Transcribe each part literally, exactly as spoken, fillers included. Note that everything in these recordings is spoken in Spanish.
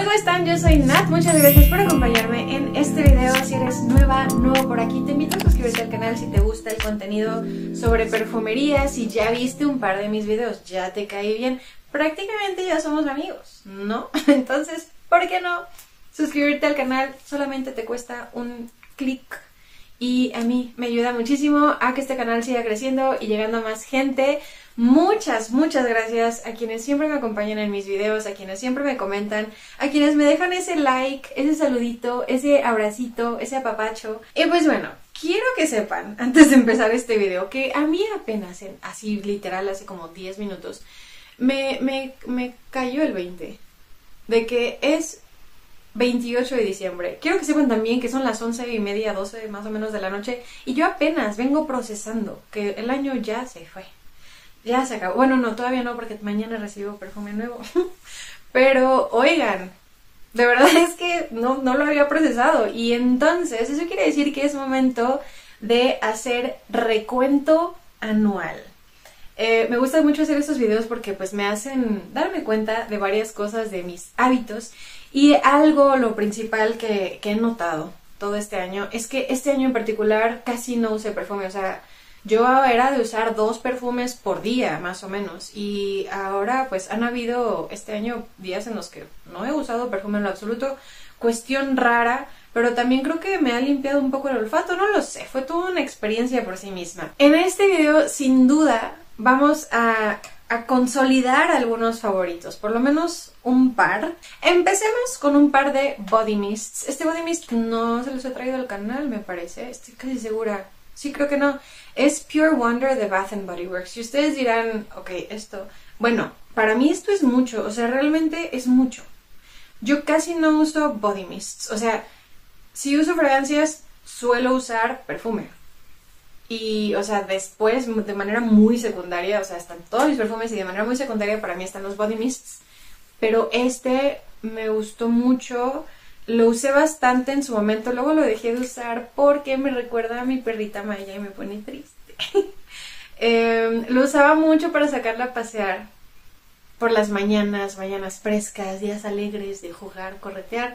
¿cómo están? Yo soy Nat, muchas gracias por acompañarme en este video. Si eres nueva, nuevo por aquí, te invito a suscribirte al canal si te gusta el contenido sobre perfumería. Si ya viste un par de mis videos, ya te caí bien, prácticamente ya somos amigos, ¿no? Entonces, ¿por qué no? Suscribirte al canal solamente te cuesta un clic y a mí me ayuda muchísimo a que este canal siga creciendo y llegando a más gente. Muchas, muchas gracias a quienes siempre me acompañan en mis videos, a quienes siempre me comentan, a quienes me dejan ese like, ese saludito, ese abracito, ese apapacho. Y pues bueno, quiero que sepan, antes de empezar este video, que a mí apenas, en, así literal, hace como diez minutos, me, me, me cayó el veinte de que es veintiocho de diciembre. Quiero que sepan también que son las once y media, doce más o menos de la noche, y yo apenas vengo procesando que el año ya se fue. Ya se acabó. Bueno, no, todavía no, porque mañana recibo perfume nuevo. Pero, oigan, de verdad es que no, no lo había procesado. Y entonces, eso quiere decir que es momento de hacer recuento anual. Eh, me gusta mucho hacer estos videos porque pues me hacen darme cuenta de varias cosas de mis hábitos. Y algo, lo principal que, que he notado todo este año, es que este año en particular casi no usé perfume. O sea, yo era de usar dos perfumes por día, más o menos, y ahora pues han habido este año días en los que no he usado perfume en lo absoluto, cuestión rara, pero también creo que me ha limpiado un poco el olfato, no lo sé, fue toda una experiencia por sí misma. En este video, sin duda, vamos a, a consolidar algunos favoritos, por lo menos un par. Empecemos con un par de body mists. Este body mist no se los he traído al canal, me parece, estoy casi segura. Sí, creo que no. Es Pure Wonder de Bath and Body Works. Y ustedes dirán, ok, esto... Bueno, para mí esto es mucho. O sea, realmente es mucho. Yo casi no uso body mists. O sea, si uso fragancias, suelo usar perfume. Y, o sea, después, de manera muy secundaria, o sea, están todos mis perfumes y de manera muy secundaria para mí están los body mists. Pero este me gustó mucho. Lo usé bastante en su momento, luego lo dejé de usar porque me recuerda a mi perrita Maya y me pone triste. eh, lo usaba mucho para sacarla a pasear por las mañanas, mañanas frescas, días alegres de jugar, corretear.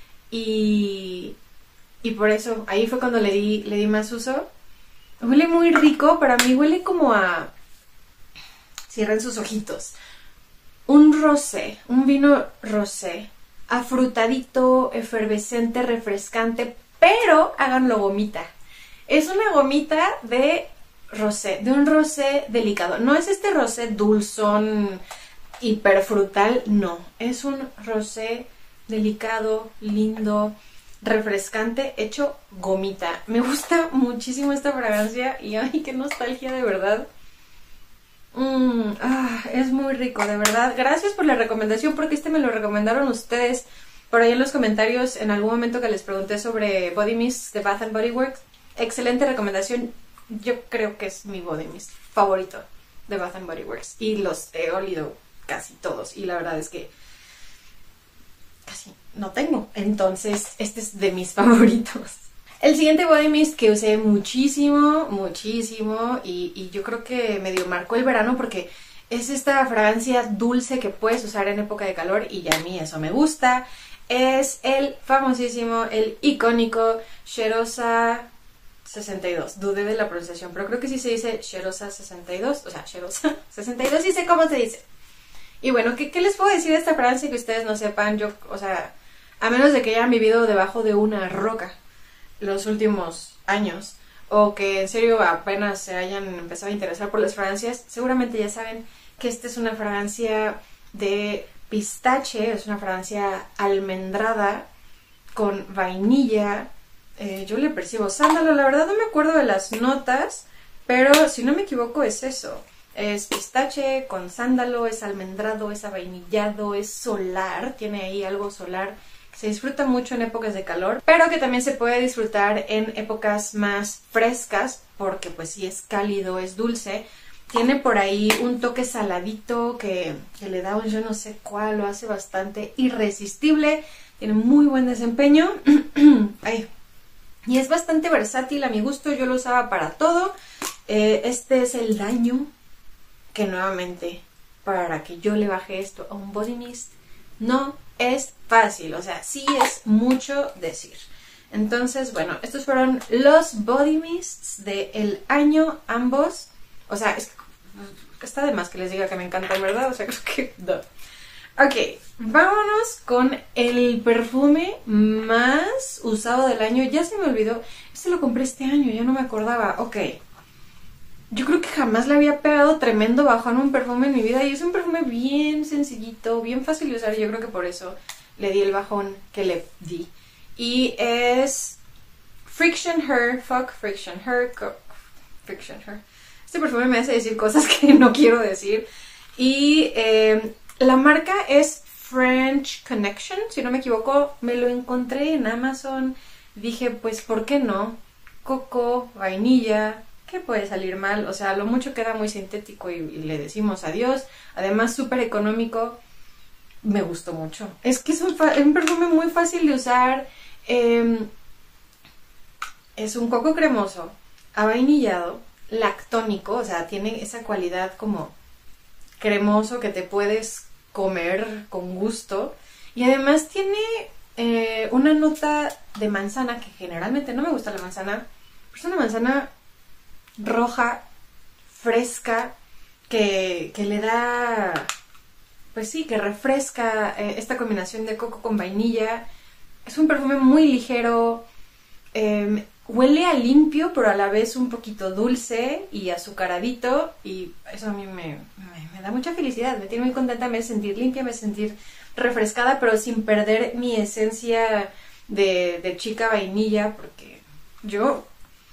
Y, y por eso, ahí fue cuando le di, le di más uso. Huele muy rico, para mí huele como a... Cierren sus ojitos. Un rosé, un vino rosé. Afrutadito, efervescente, refrescante, pero háganlo gomita. Es una gomita de rosé, de un rosé delicado. No es este rosé dulzón, hiperfrutal, no. Es un rosé delicado, lindo, refrescante, hecho gomita. Me gusta muchísimo esta fragancia y ay, qué nostalgia de verdad. Mm, ah, es muy rico, de verdad. Gracias por la recomendación, porque este me lo recomendaron ustedes por ahí en los comentarios en algún momento que les pregunté sobre body mist de Bath and Body Works. Excelente recomendación. Yo creo que es mi body mist favorito de Bath and Body Works y los he olido casi todos y la verdad es que casi no tengo, entonces este es de mis favoritos. El siguiente body mist que usé muchísimo, muchísimo y, y yo creo que medio marcó el verano porque es esta fragancia dulce que puedes usar en época de calor y ya a mí eso me gusta. Es el famosísimo, el icónico Cheirosa sesenta y dos. Dudé de la pronunciación, pero creo que sí se dice Cheirosa sesenta y dos, o sea, Cheirosa sesenta y dos, sí sé cómo se dice. Y bueno, ¿qué, qué les puedo decir de esta fragancia que ustedes no sepan? Yo, o sea, a menos de que hayan vivido debajo de una roca los últimos años o que en serio apenas se hayan empezado a interesar por las fragancias, seguramente ya saben que esta es una fragancia de pistache, es una fragancia almendrada con vainilla. Eh, yo le percibo sándalo, la verdad no me acuerdo de las notas, pero si no me equivoco es eso. Es pistache con sándalo, es almendrado, es avainillado, es solar, tiene ahí algo solar. Se disfruta mucho en épocas de calor, pero que también se puede disfrutar en épocas más frescas, porque pues si es cálido, es dulce. Tiene por ahí un toque saladito que, que le da un yo no sé cuál, lo hace bastante irresistible. Tiene muy buen desempeño. Ay. Y es bastante versátil a mi gusto, yo lo usaba para todo. Eh, este es el daño que nuevamente, para que yo le baje esto a un body mist, no es fácil, o sea, sí es mucho decir. Entonces, bueno, estos fueron los body mists del año, ambos. O sea, es, está de más que les diga que me encantan, ¿verdad? O sea, creo que... No. Ok, vámonos con el perfume más usado del año. Ya se me olvidó, este lo compré este año, ya no me acordaba. Ok, yo creo que jamás le había pegado tremendo bajón a un perfume en mi vida. Y es un perfume bien sencillito, bien fácil de usar. Y yo creo que por eso le di el bajón que le di. Y es Friction Her, fuck Friction Her, Friction Her. Este perfume me hace decir cosas que no quiero decir. Y eh, la marca es French Connection, si no me equivoco. Me lo encontré en Amazon. Dije, pues, ¿por qué no? Coco, vainilla, ¿qué puede salir mal? O sea, lo mucho queda muy sintético y, y le decimos adiós. Además, súper económico. Me gustó mucho. Es que es un, un perfume muy fácil de usar. Eh, es un coco cremoso, avainillado, lactónico, o sea, tiene esa cualidad como cremoso que te puedes comer con gusto. Y además tiene eh, una nota de manzana, que generalmente no me gusta la manzana, pero es una manzana roja, fresca, que, que le da... Pues sí, que refresca eh, esta combinación de coco con vainilla. Es un perfume muy ligero, eh, huele a limpio, pero a la vez un poquito dulce y azucaradito. Y eso a mí me, me, me da mucha felicidad, me tiene muy contenta, me hace sentir limpia, me hace sentir refrescada, pero sin perder mi esencia de, de chica vainilla, porque yo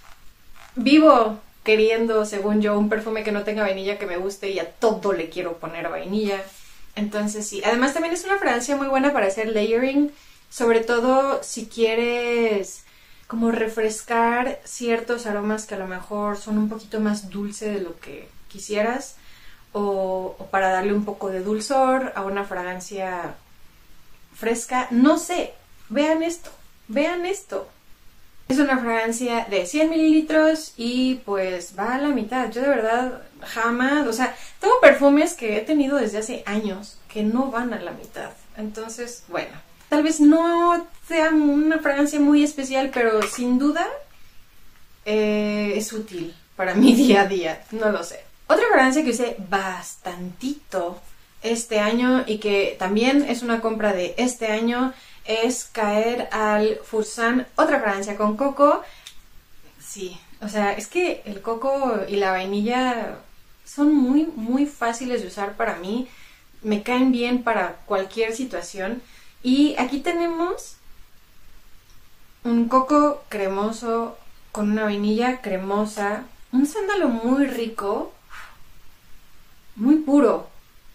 vivo queriendo, según yo, un perfume que no tenga vainilla que me guste y a todo le quiero poner vainilla. Entonces sí, además también es una fragancia muy buena para hacer layering, sobre todo si quieres como refrescar ciertos aromas que a lo mejor son un poquito más dulce de lo que quisieras, o, o para darle un poco de dulzor a una fragancia fresca. No sé, vean esto, vean esto. Es una fragancia de cien mililitros y pues va a la mitad. Yo de verdad jamás, o sea, tengo perfumes que he tenido desde hace años que no van a la mitad. Entonces, bueno, tal vez no sea una fragancia muy especial, pero sin duda eh, es útil para mi día a día, no lo sé. Otra fragancia que usé bastantito este año y que también es una compra de este año es caer al Fursan, otra fragancia con coco. Sí, o sea, es que el coco y la vainilla son muy, muy fáciles de usar para mí. Me caen bien para cualquier situación. Y aquí tenemos un coco cremoso con una vainilla cremosa, un sándalo muy rico, muy puro.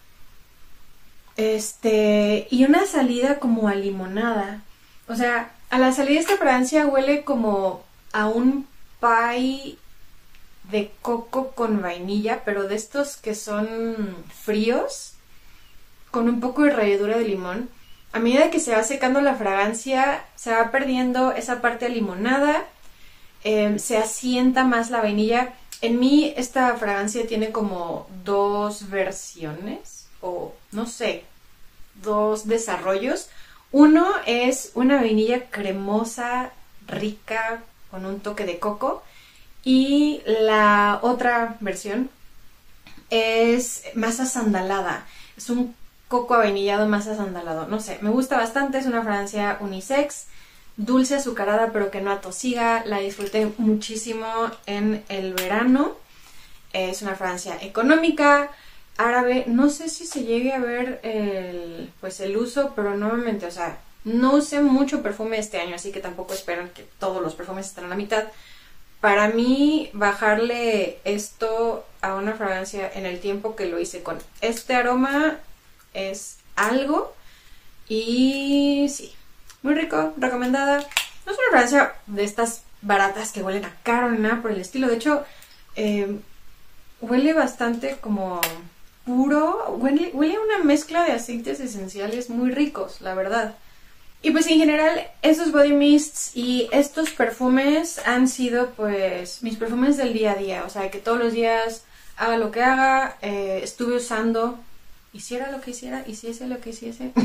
Este, y una salida como a limonada. O sea, a la salida esta fragancia huele como a un pie de coco con vainilla, pero de estos que son fríos, con un poco de ralladura de limón. A medida que se va secando la fragancia, se va perdiendo esa parte limonada, eh, se asienta más la vainilla. En mí esta fragancia tiene como dos versiones, o no sé, dos desarrollos. Uno es una vainilla cremosa, rica, con un toque de coco. Y la otra versión es más asandalada. Es un coco avainillado más asandalado. No sé, me gusta bastante. Es una fragancia unisex, dulce, azucarada, pero que no atosiga. La disfruté muchísimo en el verano. Es una fragancia económica, árabe. No sé si se llegue a ver el, pues el uso, pero normalmente, o sea, no usé mucho perfume este año, así que tampoco esperan que todos los perfumes estén a la mitad. Para mí, bajarle esto a una fragancia en el tiempo que lo hice con este aroma es algo. Y sí, muy rico, recomendada. No es una fragancia de estas baratas que huelen a caro ni nada por el estilo. De hecho, eh, huele bastante como puro. Huele, huele a una mezcla de aceites esenciales muy ricos, la verdad. Y pues en general, estos body mists y estos perfumes han sido pues mis perfumes del día a día. O sea, que todos los días haga lo que haga, eh, estuve usando, hiciera lo que hiciera, hiciese lo que hiciese.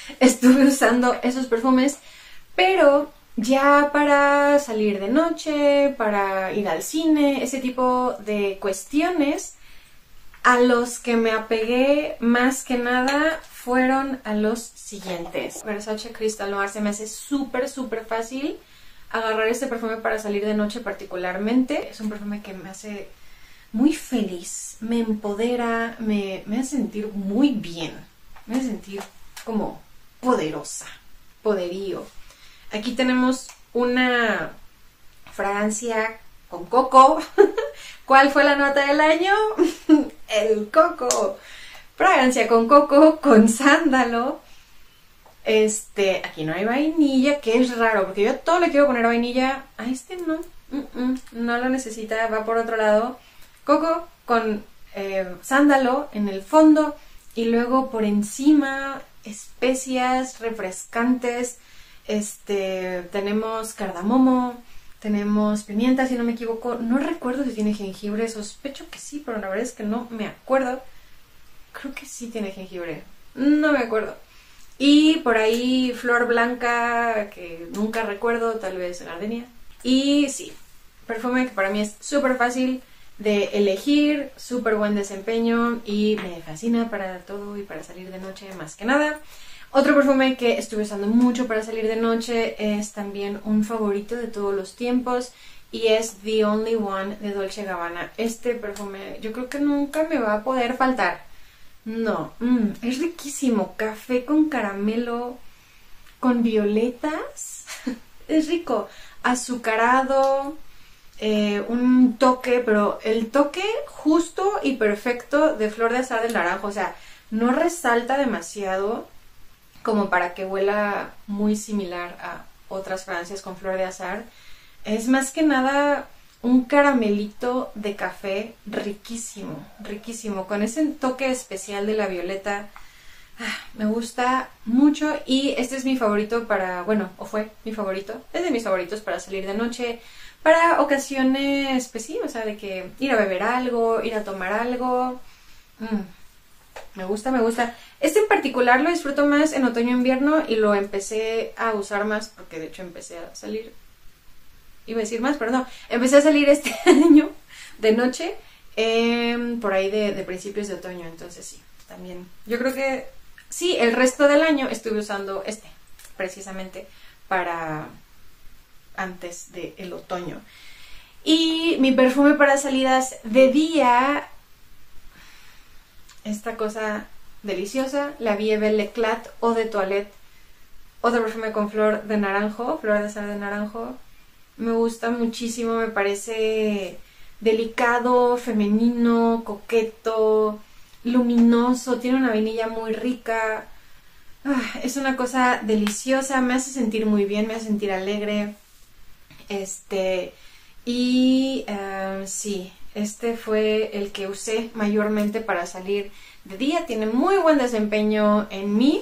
estuve usando esos perfumes, pero ya para salir de noche, para ir al cine, ese tipo de cuestiones, a los que me apegué más que nada fueron a los siguientes. Versace Crystal Noir se me hace súper, súper fácil agarrar este perfume para salir de noche particularmente. Es un perfume que me hace muy feliz, me empodera, me, me hace sentir muy bien, me hace sentir como poderosa, poderío. Aquí tenemos una fragancia con coco. ¿Cuál fue la nota del año? El coco. Fragancia con coco, con sándalo. Este, aquí no hay vainilla, que es raro, porque yo todo le quiero poner vainilla. A este no, mm -mm, no lo necesita, va por otro lado. Coco con eh, sándalo en el fondo y luego por encima especias refrescantes. Este, tenemos cardamomo, tenemos pimienta, si no me equivoco. No recuerdo si tiene jengibre, sospecho que sí, pero la verdad es que no me acuerdo. Creo que sí tiene jengibre, no me acuerdo. Y por ahí flor blanca, que nunca recuerdo, tal vez gardenia. Y sí, perfume que para mí es súper fácil de elegir, súper buen desempeño y me fascina para todo y para salir de noche más que nada. Otro perfume que estuve usando mucho para salir de noche es también un favorito de todos los tiempos y es The Only One de Dolce Gabbana. Este perfume yo creo que nunca me va a poder faltar. No, mm, es riquísimo. Café con caramelo, con violetas. Es rico. Azucarado, eh, un toque, pero el toque justo y perfecto de flor de azahar del naranjo. O sea, no resalta demasiado como para que huela muy similar a otras fragancias con flor de azahar. Es más que nada un caramelito de café riquísimo, riquísimo, con ese toque especial de la violeta. Ah, me gusta mucho y este es mi favorito para, bueno, o fue mi favorito, es de mis favoritos para salir de noche, para ocasiones, pues sí, o sea, de que ir a beber algo, ir a tomar algo. Mm, me gusta, me gusta. Este en particular lo disfruto más en otoño-invierno y lo empecé a usar más, porque de hecho empecé a salir... Iba a decir más, pero no. Empecé a salir este año de noche, eh, por ahí de, de principios de otoño. Entonces sí, también. Yo creo que sí, el resto del año estuve usando este, precisamente para antes del otoño. Y mi perfume para salidas de día, esta cosa deliciosa, la Vie Belle Eclat Eau de Toilette. Otro perfume con flor de naranjo, flor de azahar de naranjo. Me gusta muchísimo, me parece delicado, femenino, coqueto, luminoso, tiene una vainilla muy rica. Ah, es una cosa deliciosa, me hace sentir muy bien, me hace sentir alegre. Este, y uh, sí, este fue el que usé mayormente para salir de día. Tiene muy buen desempeño en mí.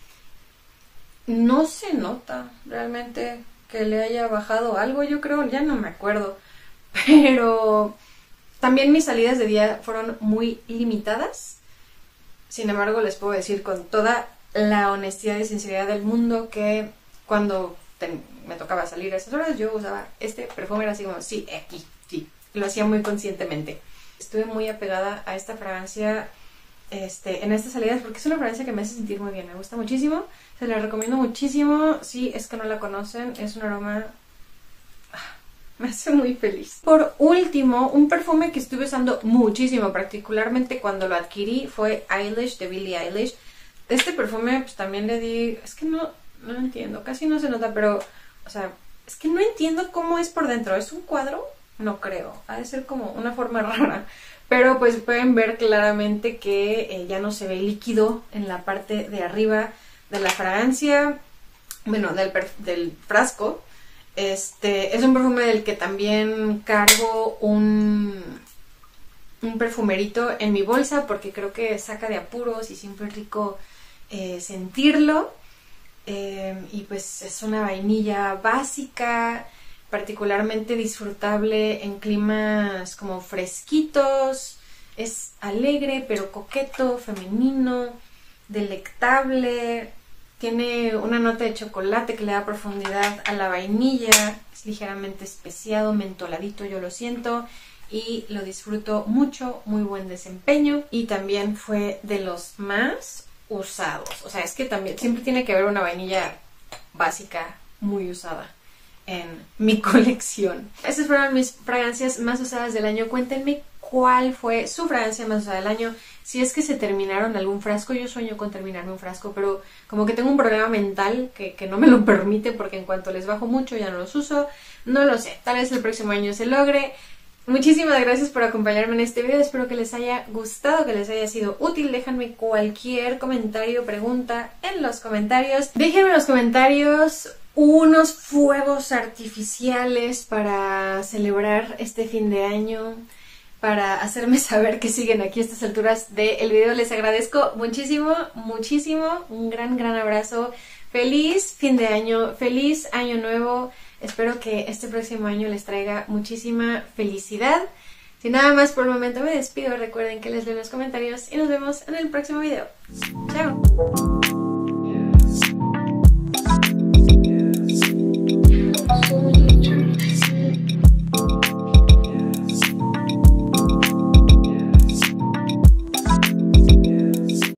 No se nota realmente que le haya bajado algo, yo creo, ya no me acuerdo, pero también mis salidas de día fueron muy limitadas. Sin embargo, les puedo decir con toda la honestidad y sinceridad del mundo que cuando ten, me tocaba salir a esas horas, yo usaba este perfume, era así como, sí, aquí, sí, lo hacía muy conscientemente. Estuve muy apegada a esta fragancia Este, en estas salidas porque es una fragancia que me hace sentir muy bien, me gusta muchísimo, se la recomiendo muchísimo si es que no la conocen, es un aroma, ah, me hace muy feliz. Por último, un perfume que estuve usando muchísimo, particularmente cuando lo adquirí, fue Eilish, de Billie Eilish. Este perfume pues también le di, es que no, no entiendo, casi no se nota, pero, o sea, es que no entiendo cómo es por dentro, ¿es un cuadro? No creo, ha de ser como una forma rara. Pero pues pueden ver claramente que eh, ya no se ve líquido en la parte de arriba de la fragancia, bueno, del, del frasco. Este es un perfume del que también cargo un, un perfumerito en mi bolsa porque creo que saca de apuros y siempre es rico eh, sentirlo. Eh, y pues es una vainilla básica, particularmente disfrutable en climas como fresquitos, es alegre pero coqueto, femenino, delectable, Tiene una nota de chocolate que le da profundidad a la vainilla. Es ligeramente especiado, mentoladito, yo lo siento. Y lo disfruto mucho, muy buen desempeño. Y también fue de los más usados. O sea, es que también siempre tiene que haber una vainilla básica muy usada en mi colección. Estas fueron mis fragancias más usadas del año. Cuéntenme cuál fue su fragancia más usada del año. Si es que se terminaron algún frasco. Yo sueño con terminarme un frasco, pero como que tengo un problema mental que, que no me lo permite, porque en cuanto les bajo mucho ya no los uso. No lo sé, tal vez el próximo año se logre. Muchísimas gracias por acompañarme en este video. Espero que les haya gustado, que les haya sido útil. Déjenme cualquier comentario, pregunta en los comentarios. Déjenme en los comentarios unos fuegos artificiales para celebrar este fin de año, para hacerme saber que siguen aquí a estas alturas del video. Les agradezco muchísimo, muchísimo. Un gran, gran abrazo. Feliz fin de año, feliz año nuevo. Espero que este próximo año les traiga muchísima felicidad. Sin nada más por el momento me despido. Recuerden que les leo en los comentarios y nos vemos en el próximo video. Chao.